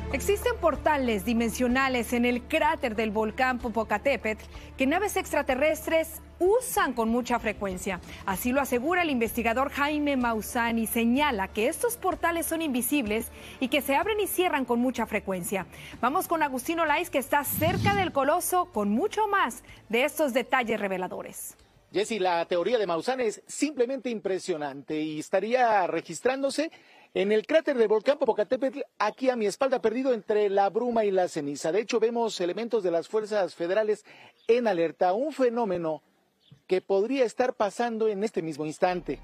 Existen portales dimensionales en el cráter del volcán Popocatépetl que naves extraterrestres usan con mucha frecuencia. Así lo asegura el investigador Jaime Maussan y señala que estos portales son invisibles y que se abren y cierran con mucha frecuencia. Vamos con Agustín Olaiz, que está cerca del Coloso, con mucho más de estos detalles reveladores. Jessy, la teoría de Maussan es simplemente impresionante y estaría registrándose en el cráter del volcán Popocatépetl, aquí a mi espalda, perdido entre la bruma y la ceniza. De hecho, vemos elementos de las fuerzas federales en alerta, un fenómeno que podría estar pasando en este mismo instante.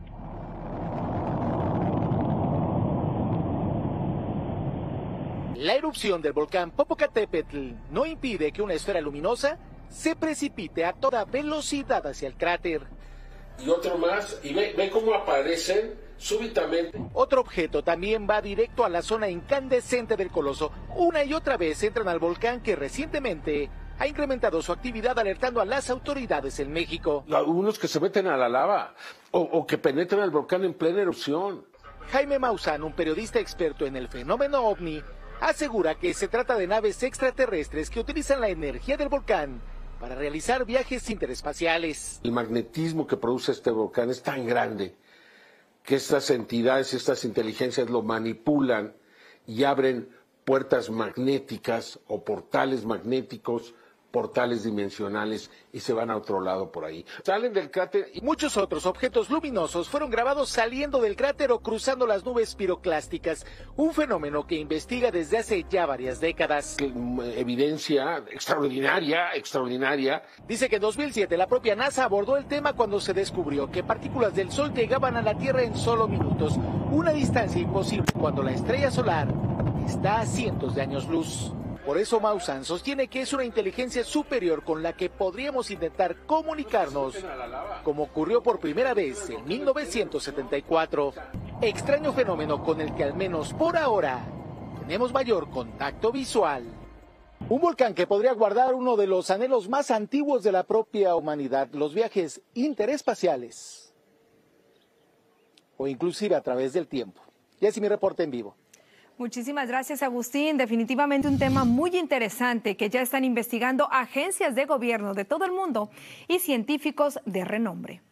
La erupción del volcán Popocatépetl no impide que una esfera luminosa se precipite a toda velocidad hacia el cráter. Y otro más, y ve cómo aparecen súbitamente. Otro objeto también va directo a la zona incandescente del Coloso. Una y otra vez entran al volcán, que recientemente ha incrementado su actividad, alertando a las autoridades en México. Algunos que se meten a la lava o que penetran el volcán en plena erupción. Jaime Maussan, un periodista experto en el fenómeno ovni, asegura que se trata de naves extraterrestres que utilizan la energía del volcán para realizar viajes interespaciales. El magnetismo que produce este volcán es tan grande que estas entidades, estas inteligencias lo manipulan y abren puertas magnéticas o portales magnéticos, portales dimensionales, y se van a otro lado por ahí. Salen del cráter y muchos otros objetos luminosos fueron grabados saliendo del cráter o cruzando las nubes piroclásticas, un fenómeno que investiga desde hace ya varias décadas. Evidencia extraordinaria. Dice que en 2007 la propia NASA abordó el tema cuando se descubrió que partículas del Sol llegaban a la Tierra en solo minutos, una distancia imposible cuando la estrella solar está a cientos de años luz. Por eso Maussan sostiene que es una inteligencia superior con la que podríamos intentar comunicarnos, como ocurrió por primera vez en 1974. Extraño fenómeno con el que, al menos por ahora, tenemos mayor contacto visual. Un volcán que podría guardar uno de los anhelos más antiguos de la propia humanidad, los viajes interespaciales, o inclusive a través del tiempo. Jessy, mi reporte en vivo. Muchísimas gracias, Agustín. Definitivamente un tema muy interesante que ya están investigando agencias de gobierno de todo el mundo y científicos de renombre.